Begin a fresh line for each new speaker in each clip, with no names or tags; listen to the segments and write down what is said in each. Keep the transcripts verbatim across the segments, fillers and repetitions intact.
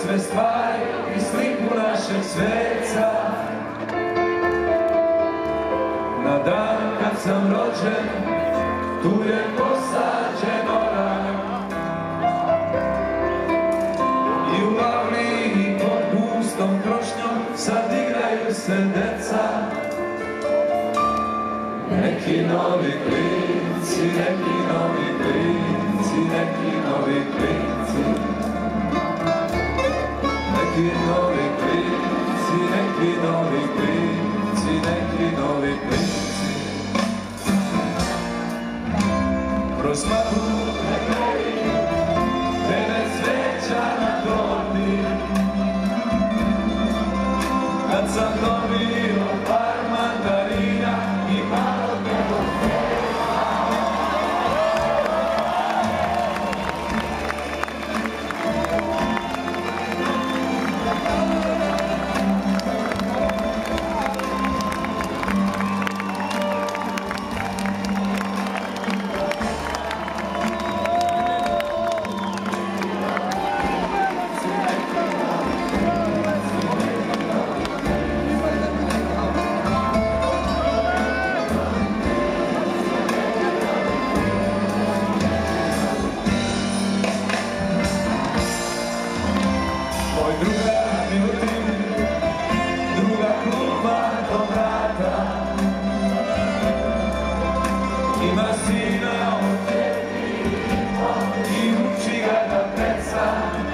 sve stvari i sliku našeg sveca. Na dan kad sam rođen, tu je posađen orah. I u avli i pod gustom krošnjom sad igraju se deca. Neki novi klinci, neki novi klinci, neki novi klinci. Neki novi klinci, neki novi klinci, neki novi klinci. Kroz mahu nekoli, devet sveća na torti. Kad sam dobio par mandarina i malo ima sina od tebi i uči ga da peca.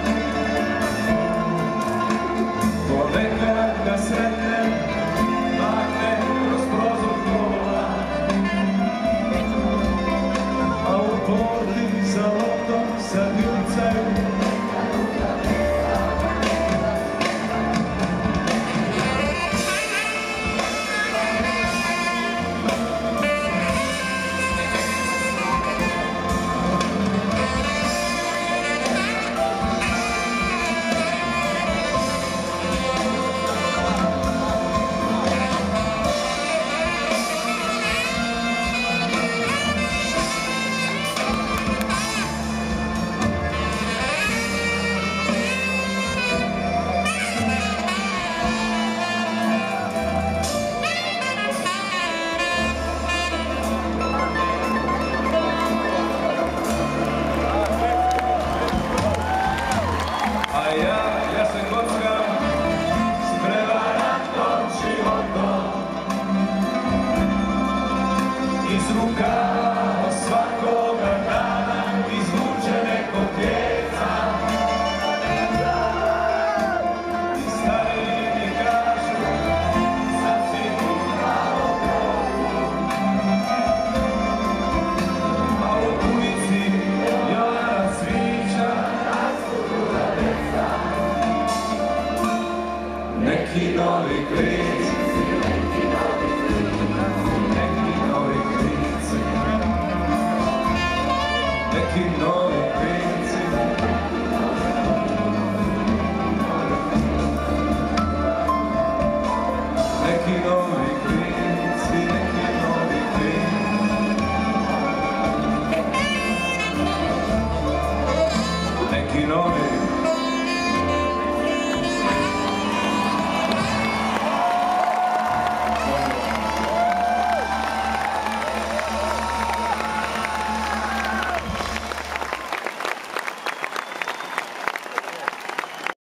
Ponekad ga sretnem, mahne kroz prozor kola, a u porti za loptom sad jurcaju. Iz rukava svakoga dana izvuče neko djeca. I stari mi kažu, sad si upravo probu. A u ulici Jovana Cvića nasutura deca. Neki novi klinci, neki novi klinci, neki novi klinci. Neki novi